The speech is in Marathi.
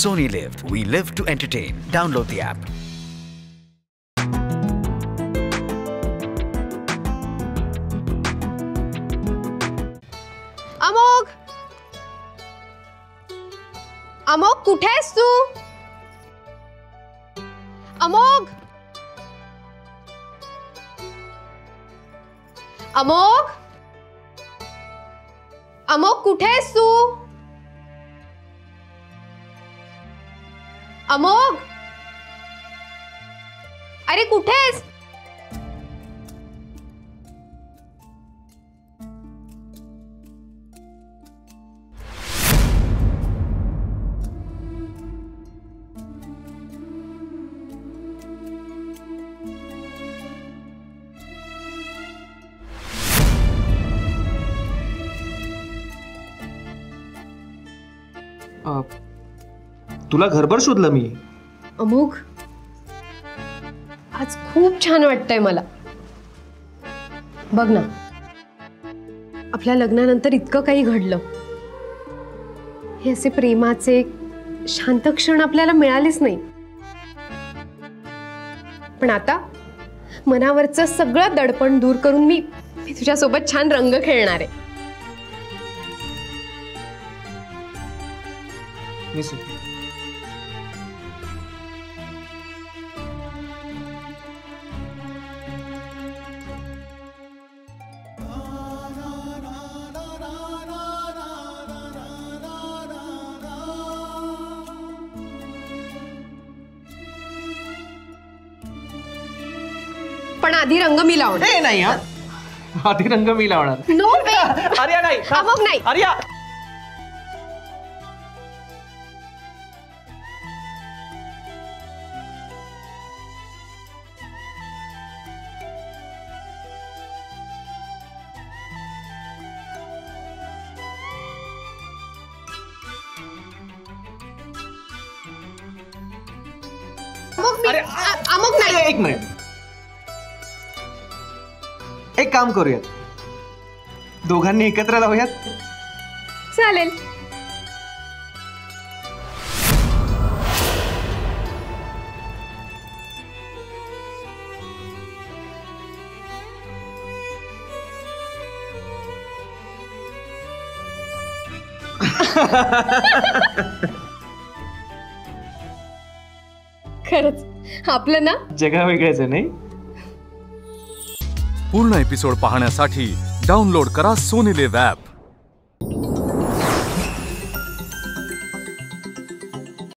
Sony Live. We live to entertain. Download the app. अमोघ, अमोघ कुठे आहेस तू? अमोघ, अमोघ, अमोघ कुठे आहेस तू? अमोघ, अरे कुठे आहेस? तुला घरभर शोधलं मी. अमोघ, आज खूप छान वाटतंय मला. बघ ना, आपल्या लग्नानंतर इतकं काही घडलं. हे असे प्रेमाचे शांत क्षण आपल्याला मिळालेच नाही. पण आता मनावरचं सगळं दडपण दूर करून मी तुझ्यासोबत छान रंग खेळणार आहे. पण आधी रंग मी लावणार. नाही हा, आधी रंग मी लावणार. नो वे. आर्या नाही. अमोघ नाही. आर्या. अमोघ नाही. एक मिनिट, एक काम करूयात, दोघांनी एकत्र लावूयात. चालेल. खरंच आपलं ना जगा वेगळंच आहे नाही. पूर्ण एपिसोड पाहण्यासाठी डाउनलोड करा सोनी लिव्ह ॲप.